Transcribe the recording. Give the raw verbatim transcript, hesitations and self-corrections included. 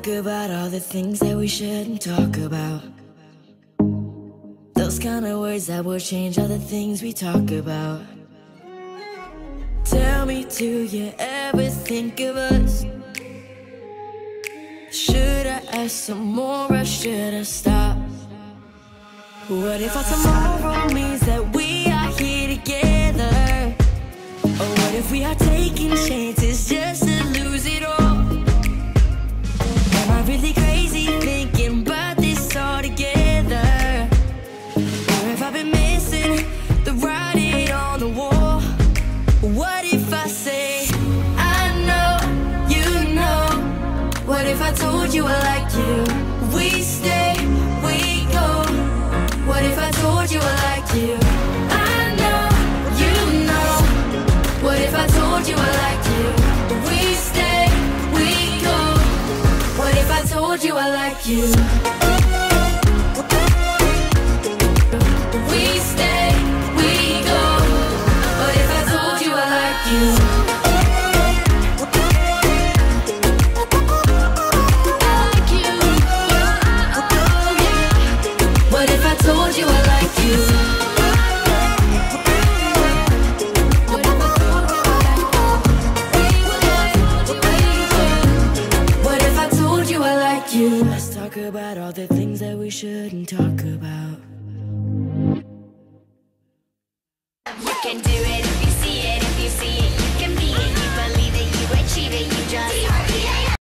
talk about all the things that we shouldn't talk about. Those kind of words that will change all the things we talk about. Tell me, do you ever think of us? Should I ask some more or should I stop? What if our tomorrow means that we are here together? Or what if we are taking chances just to lose it all? Am I really crazy thinking about this all together? Or have I been missing the writing on the wall? What if I say, I know, you know? What if I told you I like you? We stay, we go. What if I told you I like you? I know, you know. What if I told you I like you? We stay, we go. What if I told you I like you? We stay, we go. What if I told you I like you? Let's talk about all the things that we shouldn't talk about.